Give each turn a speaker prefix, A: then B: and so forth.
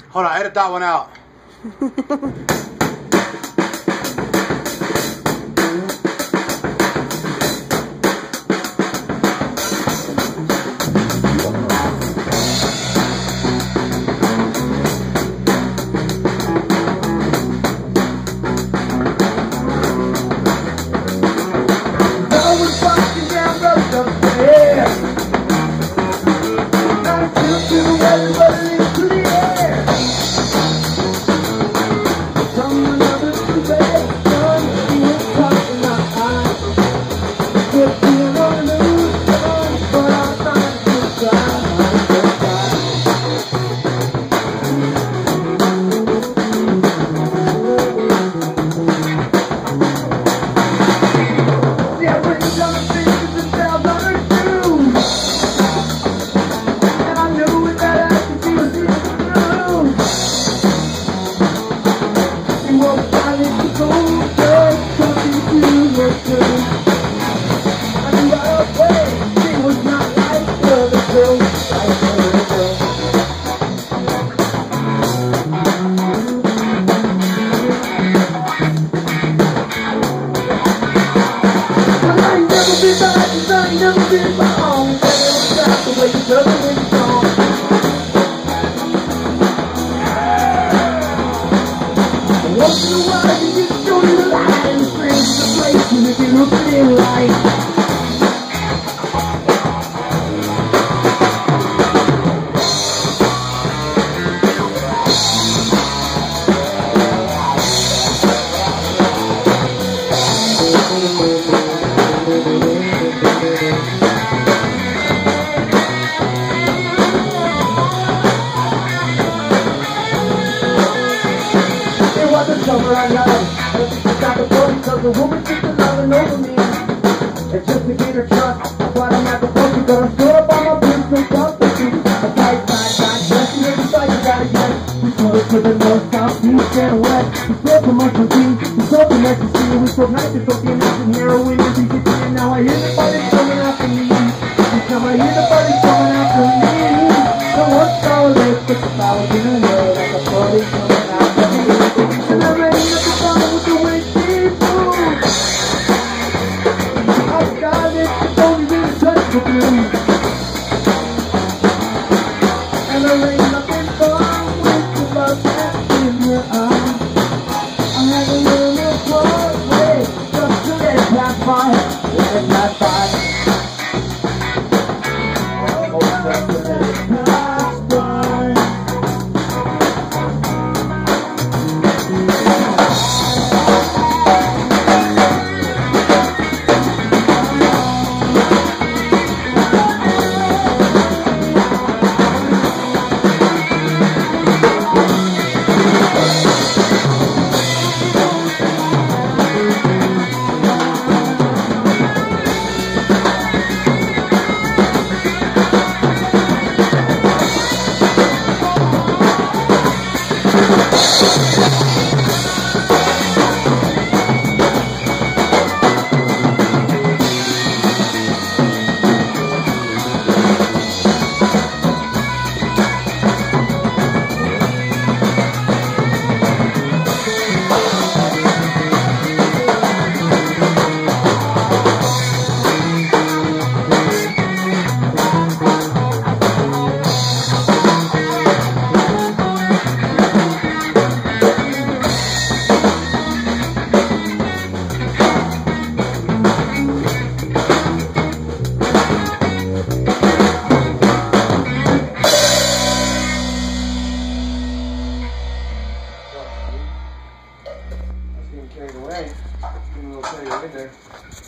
A: Hold on, edit that one out.
B: Once in a while you just go to the line and praise the place and if you look at it right. Summer I got it, got the boat because the woman keeps loving over me. And just to get her trust, I thought I'm at the boat because I'm still up on my boots and stuff to do. A tight, dressing every sight I gotta get. We float to the north, south, east, and west. We spoke from us and tea, we spoke from ecstasy. We spoke nights and cocaine and heroin and DDT. And now I hear the party's coming after me. Each time I hear the party's coming after me. So what's all this with the flowers in the air like a party's coming after me. And I'm ready to perform with the way she moves. I've got it, it's only been a touch with you. And there ain't nothing wrong with the love that's in your eyes. I had a little Broadway just to let it pass by, let it pass by. Carried away. Getting a little carried away there.